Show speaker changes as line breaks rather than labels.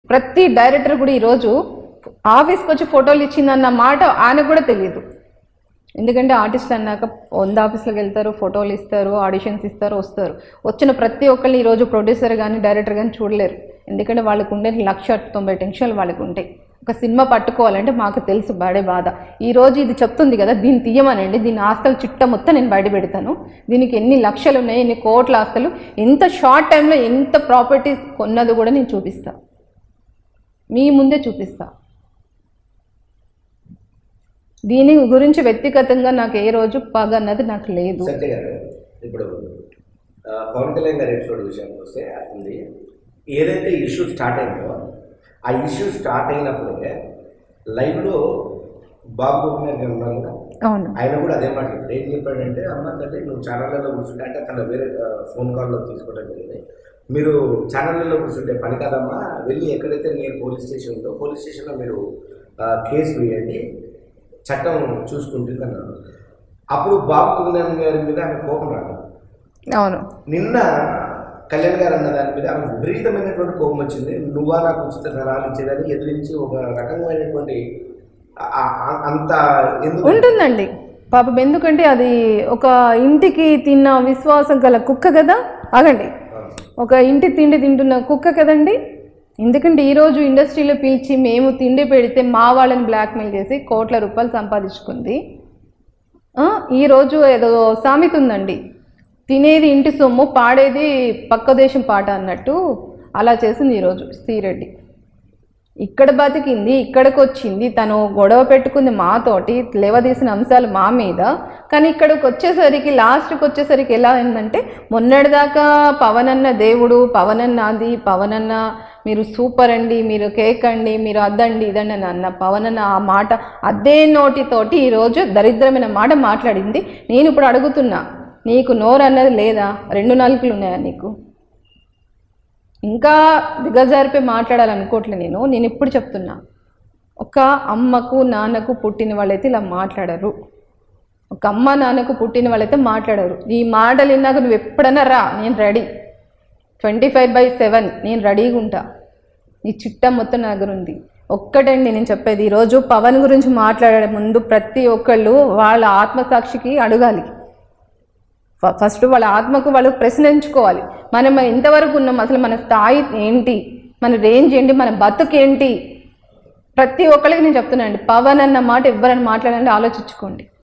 ప్రతి డైరెక్టర్ కూడా ఈరోజు ఆఫీస్కి వచ్చి ఫోటోలు ఇచ్చిందన్న మాట ఆయనకు కూడా తెలియదు. ఎందుకంటే ఆర్టిస్ట్ అన్నాక 100 ఆఫీస్లకు వెళ్తారు, ఫోటోలు ఇస్తారు, ఆడిషన్స్ ఇస్తారు, వస్తారు. వచ్చిన ప్రతి ఒక్కరిని ఈరోజు ప్రొడ్యూసర్ కానీ డైరెక్టర్ కానీ చూడలేరు. ఎందుకంటే వాళ్ళకు ఉండే 1,90,000 టెన్షన్లు వాళ్ళకు ఉంటాయి. ఒక సినిమా పట్టుకోవాలంటే మాకు తెలుసు పడే బాధ. ఈరోజు ఇది చెప్తుంది కదా, దీన్ని తీయమనండి, దీని ఆస్తుల చిట్ట మొత్తం నేను బయట పెడతాను, దీనికి ఎన్ని లక్షలు ఉన్నాయి, ఎన్ని కోట్ల ఆస్తులు, ఎంత షార్ట్ టైంలో ఎంత ప్రాపర్టీస్ కొన్నది కూడా నేను చూపిస్తా, మీ ముందే చూపిస్తా. దీని గురించి వ్యక్తిగతంగా నాకు ఏ రోజు పగ అన్నది నాకు లేదు.
ఇప్పుడు పవన్ కళ్యాణ్ గారి ఎపిసోడ్ విషయానికి వస్తే ఉంది, ఏదైతే ఇష్యూ స్టార్ట్ అయిందో ఆ ఇష్యూ స్టార్ట్ అయినప్పుడే లైవ్లో బాబు గారు ఉన్నారు కదా, ఆయన కూడా అదే మాట ఏం చెప్పాడంటే, అమ్మ తల్లి నువ్వు ఛానళ్ళలో కూర్చుంటే, అంటే అక్కడ వేరే ఫోన్ కాల్లో తీసుకోవడం జరిగింది, మీరు ఛానళ్ళలో కూర్చుంటే పని కాదమ్మా, వెళ్ళి ఎక్కడైతే నేను పోలీస్ స్టేషన్ ఉందో పోలీస్ స్టేషన్లో మీరు కేసు వేయండి, చట్టం చూసుకుంటుంది అన్నారు. అప్పుడు బాబు కళ్యాణ్ గారి మీద ఆమె కోపం రాదు.
అవును,
నిన్న కళ్యాణ్ గారు అన్న దాని మీద ఆమె విపరీతమైనటువంటి కోపం వచ్చింది. నువ్వా నాకు ఉచిత ధనాలు ఇచ్చేదని ఎదిరించి ఒక రకమైనటువంటి అంత
ఉంటుందండి పాపం. ఎందుకంటే అది ఒక ఇంటికి తిన్న విశ్వాసం గల కుక్క కదా. ఆగండి, ఒక ఇంటి తిండి తింటున్న కుక్క కదండి. ఎందుకంటే ఈరోజు ఇండస్ట్రీలో పిలిచి మేము తిండి పెడితే మా వాళ్ళని బ్లాక్మెయిల్ చేసి కోట్ల రూపాయలు సంపాదించుకుంది. ఈరోజు ఏదో సామెత ఉందండి, తినేది ఇంటి సొమ్ము పాడేది పక్క దేశం పాట అన్నట్టు అలా చేసింది ఈరోజు శ్రీరెడ్డి. ఇక్కడ బతికింది, ఇక్కడికి వచ్చింది, తను గొడవ పెట్టుకుంది మాతోటి, లేవదీసిన అంశాలు మా మీద. కానీ ఇక్కడికి వచ్చేసరికి లాస్ట్కి వచ్చేసరికి ఎలా అయిందంటే, మొన్నటిదాకా పవన్ అన్న దేవుడు, పవన్ అన్న అది, పవన్ అన్న మీరు సూపర్ అండి, మీరు కేక్ అండి, మీరు అద్దండి ఇదండి అని అన్న పవన్ అన్న ఆ మాట అదే నోటితోటి ఈరోజు దరిద్రమైన మాట మాట్లాడింది. నేను ఇప్పుడు అడుగుతున్నా, నీకు నోరు అన్నది లేదా? 2 నాలుకలు ఉన్నాయా నీకు? ఇంకా దిగజారిపోయి మాట్లాడాలనుకోవట్లే. నేను ఇప్పుడు చెప్తున్నా, ఒక అమ్మకు నాన్నకు పుట్టిన వాళ్ళైతే ఇలా మాట్లాడరు. ఒక అమ్మ నాన్నకు పుట్టిన వాళ్ళైతే మాట్లాడరు. ఈ మాటలు విన్నాక నువ్వు ఎప్పుడన్నా రా, నేను రెడీ. 25/7 నేను రెడీగా ఉంటా. ఈ చిట్టా మొత్తం నా దగ్గర ఉంది. ఒక్కటండి నేను చెప్పేది, ఈరోజు పవన్ గురించి మాట్లాడే ముందు ప్రతి ఒక్కళ్ళు వాళ్ళ ఆత్మసాక్షికి అడగాలి. ఫస్ట్ వాళ్ళ ఆత్మకు వాళ్ళు ప్రశ్నించుకోవాలి. మనం ఎంతవరకు ఉన్నాం, అసలు మన స్థాయి ఏంటి, మన రేంజ్ ఏంటి, మన బతుకేంటి. ప్రతి ఒక్కరికి నేను చెప్తున్నానండి, పవన్ అన్న మాట ఎవరైనా మాట్లాడాలంటే ఆలోచించుకోండి.